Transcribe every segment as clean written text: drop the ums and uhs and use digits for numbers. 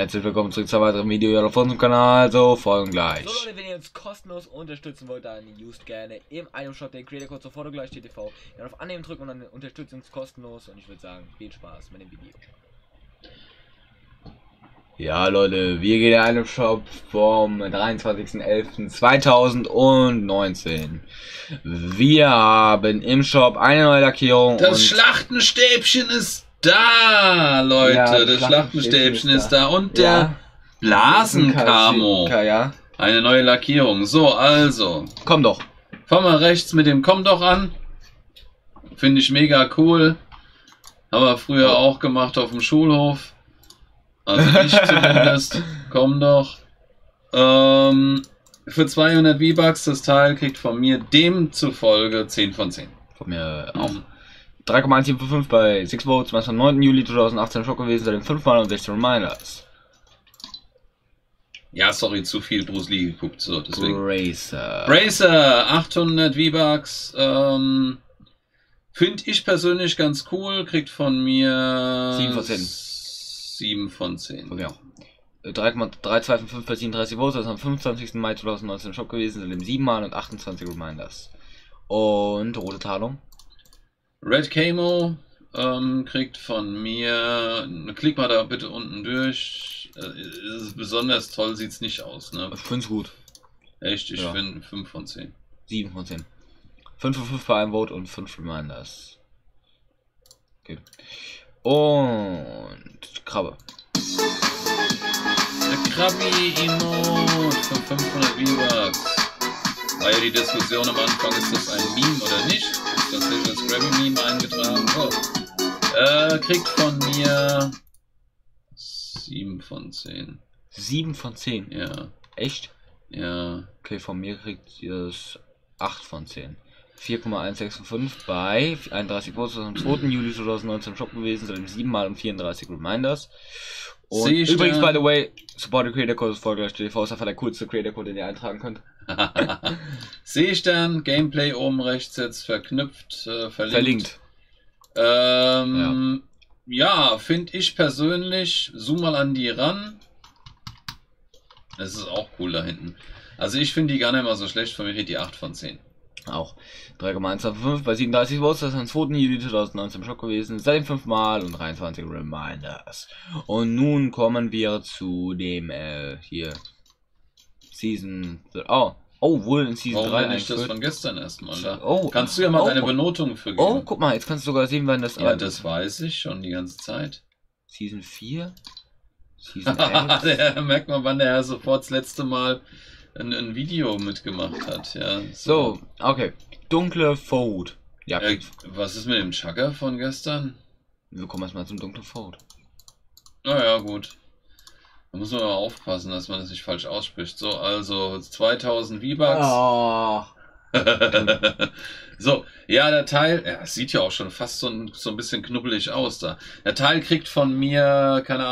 herzlich willkommen zurück zu einem weiteren Video auf unserem Kanal, so folgen gleich. So Leute, wenn ihr uns kostenlos unterstützen wollt, dann used gerne im Item Shop den Creator Code zur Fotogleich TV. Dann auf Annehmen drücken und dann unterstützt uns kostenlos und ich würde sagen, viel Spaß mit dem Video. Ja Leute, wir gehen in den Item Shop vom 23.11.2019. Wir haben im Shop eine neue Lackierung. Das Schlachtenstäbchen ist da, Leute. Ja, das Schlachtenstäbchen ist da. Und der Blasenkamo. Ja. Eine neue Lackierung. So, also. Komm doch. Fangen wir rechts mit dem Komm doch an. Finde ich mega cool. Haben wir früher auch gemacht auf dem Schulhof. Also ich zumindest. Komm doch. Für 200 V-Bucks das Teil kriegt von mir demzufolge 10 von 10. Von mir auch. 3,175 bei 6 Votes, am 9. Juli 2018 Schock gewesen, seit dem 5 Mal und 16 Reminders. Ja, sorry, zu viel Bruce Lee geguckt, so deswegen. Bracer. Bracer, 800 V-Bucks, finde ich persönlich ganz cool, kriegt von mir 7 von 10. 7 von 10. Von mir auch. 3,255 bei 37 Votes, das ist am 25. Mai 2019 Schock gewesen, seit dem 7 Mal und 28 Reminders. Und rote Talung. Red Camo kriegt von mir, klick mal da bitte unten durch, ist besonders toll, sieht es nicht aus, ne? Ich finde es gut. Echt, ich Ja. finde 5 von 10. 7 von 10. 5 von 5 bei einem Vote und 5 Reminders. Okay. Und Krabbe. Der Krabbi-Emote für 500 V-Bucks. War ja die Diskussion am Anfang, ist das ein Meme oder nicht? Ist das hier als Krabbi-Meme eingetragen? Oh. Kriegt von mir 7 von 10. 7 von 10? Ja. Echt? Ja. Okay, von mir kriegt ihr das 8 von 10. 4,165 bei 31 Votes am 2. Juli 2019 im Shop gewesen, seit dem 7 Mal und 34 Reminders. Und übrigens, by the way, support the Creator Code ist Folgleich TV, ist einfach der coolste Creator Code, den ihr eintragen könnt. Seestern, Gameplay oben rechts jetzt verknüpft, verlinkt. Ja, finde ich persönlich, zoom mal an die ran. Das ist auch cool da hinten. Also ich finde die gar nicht mal so schlecht, von mir kriegt die 8 von 10. Auch 3,155 bei 37 Votes, das ist am 2. Juli 2019 im Shop gewesen, seit dem 5 Mal und 23 Reminders. Und nun kommen wir zu dem, hier, Season, wohl in Season 3 nicht das von gestern erstmal da. Oh, kannst du ja mal eine Benotung für geben. Oh, guck mal, jetzt kannst du sogar sehen, wann das... Ja, das weiß ich schon die ganze Zeit. Season 4? Season 11? Da merkt man, wann der Herr sofort das letzte Mal ein Video mitgemacht hat. Ja, so, okay. Dunkle Fold. Ja. Was ist mit dem Chugger von gestern? Wir kommen erstmal zum dunklen Fold. Naja, gut. Da muss man mal aufpassen, dass man das nicht falsch ausspricht. So, also 2000 V-Bucks. Oh. So, ja, der Teil, ja, sieht ja auch schon fast so ein bisschen knubbelig aus da. Der Teil kriegt von mir, keine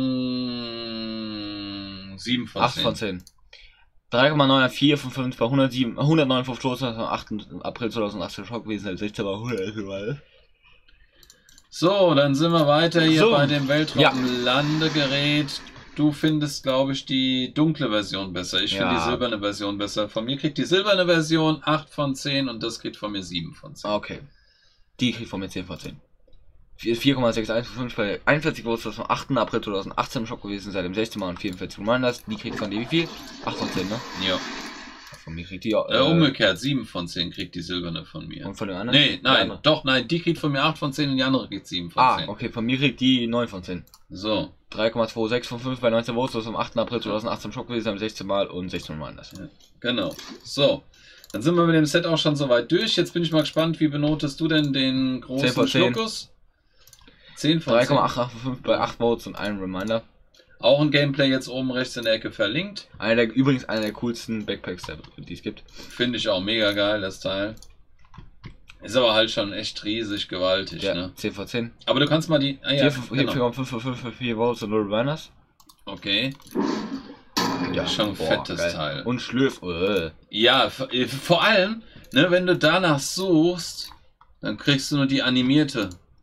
Ahnung, 7 von 10. 8 von 10. 3,94 von 5 bei 159 Stoß am 8. April 2018 Schock gewesen, als 16 war 100. So, dann sind wir weiter hier so bei dem Weltraumlandegerät. Du findest, glaube ich, die dunkle Version besser. Ich finde die silberne Version besser. Von mir kriegt die silberne Version 8 von 10 und das kriegt von mir 7 von 10. Okay. Die kriegt von mir 10 von 10. 4,615 bei 41 Votes, das am 8. April 2018 im Shop gewesen, seit dem 16 Mal und 44 Reminders. Die kriegt von dir wie viel? 8 von 10, ne? Ja. Von mir kriegt die umgekehrt, 7 von 10 kriegt die silberne von mir. Und von den anderen? Nee, nein, doch, nein, die kriegt von mir 8 von 10 und die andere kriegt 7 von 10. Okay, von mir kriegt die 9 von 10. So. 3,26 von 5 bei 19 Votes, das am 8. April 2018 im Shop gewesen, am 16 Mal und 16 Reminders. Ja, genau. So. Dann sind wir mit dem Set auch schon soweit durch. Jetzt bin ich mal gespannt, wie benotest du denn den großen Schluckus? 10 von 10. 3,88 von 5 bei 8 Votes und einem Reminder. Auch ein Gameplay jetzt oben rechts in der Ecke verlinkt. Übrigens einer der coolsten Backpacks, die es gibt. Finde ich auch mega geil, das Teil. Ist aber halt schon echt riesig gewaltig, ja, ne? 10 von 10. Aber du kannst mal die... Ah, ja, 4,5 von 5 für 4 Votes und 0 Reminders. Okay. Ja, schon fettes geil. Teil. Und Schlürf. Ja, vor allem, ne, wenn du danach suchst, dann kriegst du nur die animierte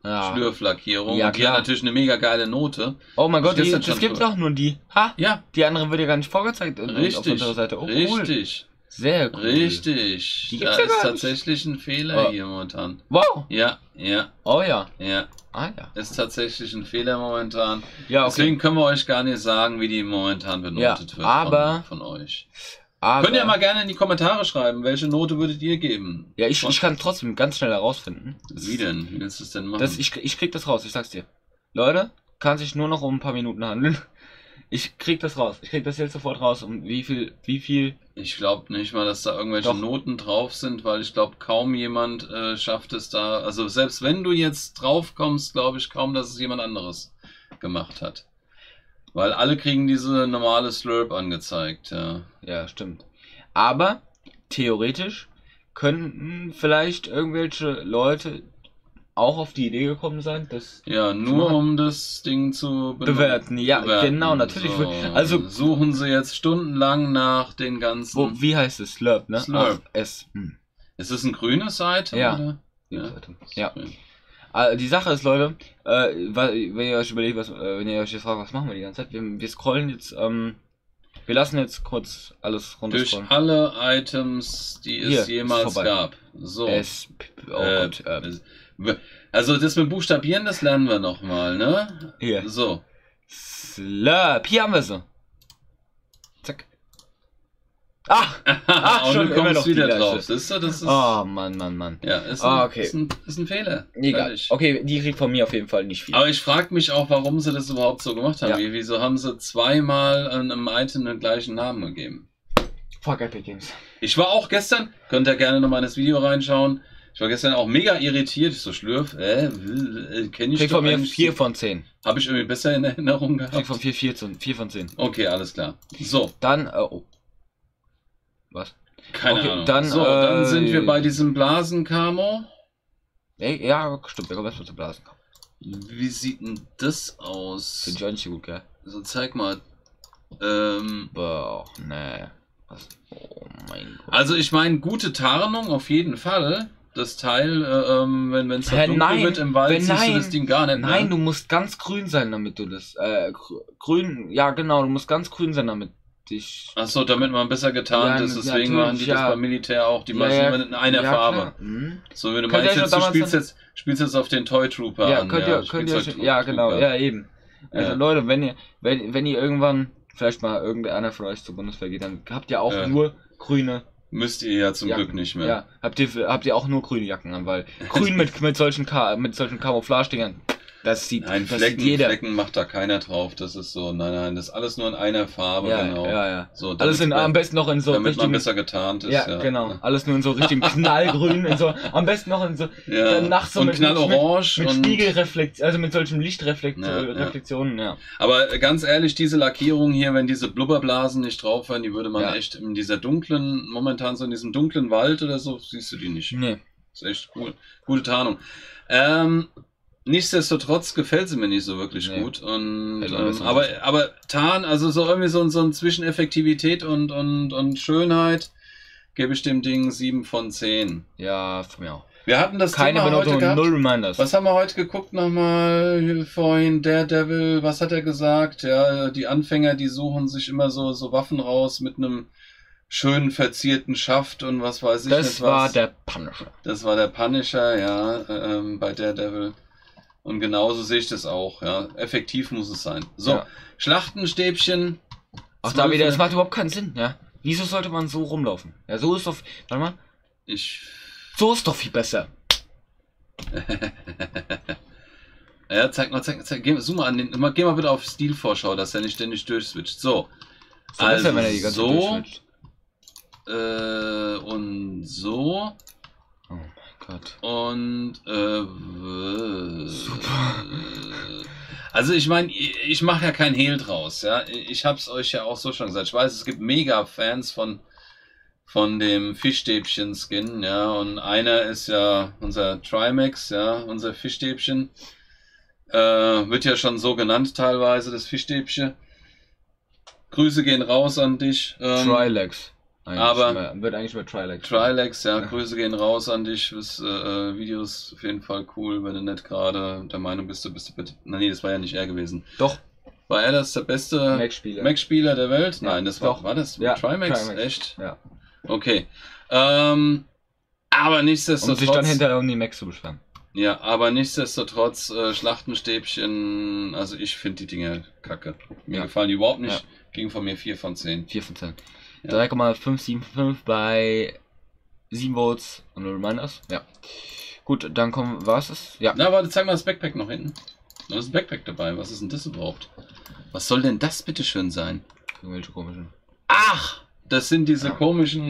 Ja. Schlürflackierung. Ja, und die hat klar. natürlich eine mega geile Note. Oh mein Gott, Das ist das schon gibt cool. doch nur die. Ha? Ja, Die andere wird ja gar nicht vorgezeigt auf richtig. unserer Seite. Oh, cool. Richtig. Sehr cool. Richtig. Die Da gibt's ja ist gar nicht. tatsächlich ein Fehler Oh. hier momentan. Wow. Ja, ja, Oh ja. ja. Ah ja. Ist tatsächlich ein Fehler momentan. Ja, okay. Deswegen können wir euch gar nicht sagen, wie die momentan benotet Ja, wird aber- von euch. Aber, Könnt ihr mal gerne in die Kommentare schreiben, welche Note würdet ihr geben? ja, ich kann trotzdem ganz schnell herausfinden. Wie denn? Wie willst du es denn machen? Ich krieg das raus, ich sag's dir. Leute, kann sich nur noch um ein paar Minuten handeln. Ich krieg das raus. Ich krieg das jetzt sofort raus. Um wie viel. Ich glaube nicht mal, dass da irgendwelche Doch. Noten drauf sind, weil ich glaube, kaum jemand schafft es da. Also selbst wenn du jetzt drauf kommst, glaube ich kaum, dass es jemand anderes gemacht hat. Weil alle kriegen diese normale Slurp angezeigt, ja. Ja, stimmt. Aber theoretisch könnten vielleicht irgendwelche Leute auch auf die Idee gekommen sein, dass Ja, nur um das Ding zu bewerten. Ja, genau, natürlich. So, Also suchen sie jetzt stundenlang nach den ganzen. wie heißt es? Slurp, ne? Slurp. Ach, S. Ist es ein grünes Item? Ja. Oder? Ja. Die Sache ist, Leute, wenn ihr euch überlegt, wenn ihr euch jetzt fragt, was machen wir die ganze Zeit? Wir scrollen jetzt, wir lassen jetzt kurz alles Durch runterscrollen. alle Items, die Hier, es jemals ist vorbei. gab. So. Gott, Also das mit Buchstabieren, das lernen wir nochmal, ne? hier. So. Slurp, hier haben wir sie. Zack. Ach! Und schon du immer noch kommst die wieder gleiche. drauf. Siehst du, das ist. Oh, Mann. Ja, ist Okay. ist ein Fehler. Egal. Fertig. Okay, die kriegt von mir auf jeden Fall nicht viel. Aber ich frage mich auch, warum sie das überhaupt so gemacht haben. Ja. Wieso haben sie zweimal einem Item den gleichen Namen gegeben? Fuck Epic Games. Ich war auch gestern, könnt ihr gerne nochmal in das Video reinschauen. Ich war gestern auch mega irritiert. Ich so, Schlürf, kenne ich Kriegt doch von mir eigentlich 4 von 10. Habe ich irgendwie besser in Erinnerung Kriegt gehabt. von 4 von 10. Okay, alles klar. So, Dann, oh. Was? keine Okay, Ahnung. dann, Dann sind wir bei diesem Blasenkamo. Ey, ja, stimmt, da kommt erstmal zu Blasen. Wie sieht denn das aus? Finde ich auch nicht so gut, gell? So, zeig mal. Boah, nee. Was? Oh mein Gott. Also ich meine, gute Tarnung auf jeden Fall. Das Teil, wenn es Hä, dunkel nein, wird im Wald, siehst du nein, das Ding gar nicht. Nein, ne? du musst ganz grün sein, damit du das, grün, ja genau, du musst ganz grün sein, damit dich... Achso, damit man besser getarnt Ja, ist, deswegen ja, machen die das ja. beim Militär auch. Die machen es immer in einer Farbe. klar. Mhm. So, wenn du Könnt ihr meinst, euch jetzt, noch du damals spielst jetzt auf den Toy Trooper Ja, an. könnt ihr euch, ja genau, ja eben. Also Ja. Leute, wenn ihr irgendwann, vielleicht mal irgendeiner von euch zur Bundeswehr geht, dann habt ihr auch Ja. nur grüne Müsst ihr ja zum Jacken. Glück nicht mehr. Ja, habt ihr auch nur grüne Jacken an, weil grün mit solchen Camouflage-Dingern, das sieht Nein, das sieht jeder. Flecken macht da keiner drauf. Das ist so, nein, das ist alles nur in einer Farbe, Ja, genau. ja. So, Alles damit am besten noch in so damit man richtigen, besser getarnt ist. ja, genau, alles nur in so richtigen knallgrün, in so, am besten noch in so, Ja. dann nachts so und mit knallorange. mit und Spiegelreflexion, also mit solchen Ja. Reflektionen, ja. Aber ganz ehrlich, diese Lackierung hier, wenn diese Blubberblasen nicht drauf wären, die würde man Ja. echt in dieser dunklen, momentan so in diesem dunklen Wald oder so, siehst du die nicht. Nee. Das ist echt cool. Gute Tarnung. Nichtsdestotrotz gefällt sie mir nicht so wirklich Nee. gut. Und, Hätte man besser aber Tarn, also so irgendwie so ein Zwischeneffektivität und Schönheit, gebe ich dem Ding 7 von 10. Ja, von mir auch. Wir hatten das Keine Thema heute Benotung, gehabt. 0 Reminders. Was haben wir heute geguckt nochmal vorhin? Daredevil, was hat er gesagt? Ja, die Anfänger, die suchen sich immer so Waffen raus mit einem schönen verzierten Schaft und was weiß ich Das nicht war was. der Punisher. Das war der Punisher, ja, bei Daredevil. Und genauso sehe ich das auch, ja. Effektiv muss es sein. So, Ja. Schlachtenstäbchen. Ach, da wieder, das 12. macht überhaupt keinen Sinn, ja. Wieso sollte man so rumlaufen? Ja, so ist doch, warte mal, Ich. so ist doch viel besser. Ja, zeig mal, zoom mal an geh mal bitte auf Stilvorschau, dass er nicht ständig durchswitcht. So. Ist doch besser, wenn er die ganze Zeit so. durchswitcht. Und so. Oh mein Gott. Und also ich meine, ich mache ja kein Hehl draus, ja. Ich hab's euch ja auch so schon gesagt. Ich weiß, es gibt mega Fans von dem Fischstäbchen-Skin, ja. Und einer ist ja unser Trimax, ja, unser Fischstäbchen. Wird ja schon so genannt teilweise, das Fischstäbchen. Grüße gehen raus an dich. Trilex. Wird eigentlich mehr Trilex. Trilex, ja, Grüße gehen raus an dich. Videos auf jeden Fall cool, wenn du nicht gerade der Meinung bist, du bitte. Nee, das war ja nicht er gewesen. Doch. War er das der beste Mac-Spieler der Welt? Ja. Nein, das war das? Ja, Trimax? Echt? Ja. Okay. Aber nichtsdestotrotz. Um sich dann hinterher um die Macs zu beschweren. Ja, aber nichtsdestotrotz, Schlachtenstäbchen, also ich finde die Dinger kacke. Mir gefallen die überhaupt nicht. Ging von mir 4 von 10. 4 von 10. Ja. 3,575 bei 7 Votes und Reminders. Ja. Gut, dann war's es? Ja. Na, warte, zeig mal das Backpack noch hinten. Da ist ein Backpack dabei. Was ist denn das überhaupt? Was soll denn das bitte schön sein? Irgendwelche komischen. Ach! Das sind diese komischen,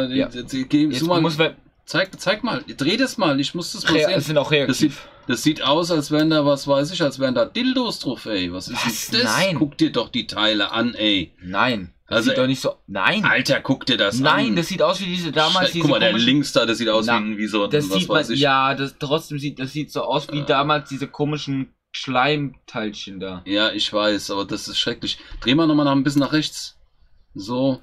zeig mal, dreh das mal, ich muss das mal sehen. Das sind auch reaktiv. Das sieht aus, als wären da, was weiß ich, als wären da Dildos drauf, ey. Was ist denn das? Nein. Guck dir doch die Teile an, ey. Nein. Das Also, sieht doch nicht so. Nein. Alter, guck dir das an. Nein, das sieht aus wie diese damals. Guck mal, der links da, das sieht aus wie so, das was sieht weiß man, ich. ja, das sieht so aus wie damals diese komischen Schleimteilchen da. Ja, ich weiß, aber das ist schrecklich. Dreh mal nochmal ein bisschen nach rechts. So.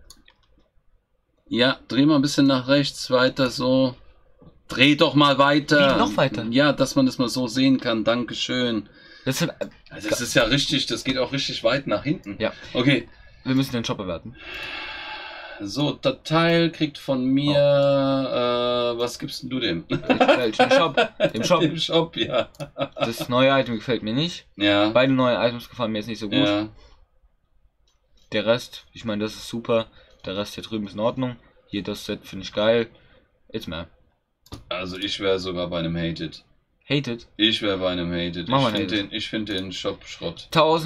Ja, dreh mal ein bisschen nach rechts, weiter so. Dreh doch mal weiter. Wie, noch weiter? Ja, dass man das mal so sehen kann. Dankeschön. Das ist ja richtig, das geht auch richtig weit nach hinten. Ja. Okay. Wir müssen den Shop bewerten. So, das Teil kriegt von mir, was gibst denn du dem? Dem Shop. Dem Shop, ja. Das neue Item gefällt mir nicht. Ja. Beide neuen Items gefallen mir jetzt nicht so gut. Ja. Der Rest, ich meine, das ist super. Der Rest hier drüben ist in Ordnung. Hier das Set finde ich geil. It's mehr. Also ich wäre sogar bei einem Hated. Hated? Ich wäre bei einem Hated. Ich finde den Shop Schrott.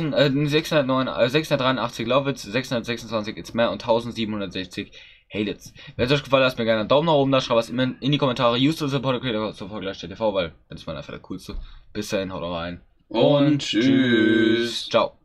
683 Lovitz, 626 It's mehr und 1760 Hateds. Wenn es euch gefallen hat, lasst mir gerne einen Daumen nach oben da, schreibt was immer in die Kommentare. Use to support Creator Support gleich TV, weil das ist mal einfach der coolste. Bis dahin, haut rein. Und tschüss. Ciao.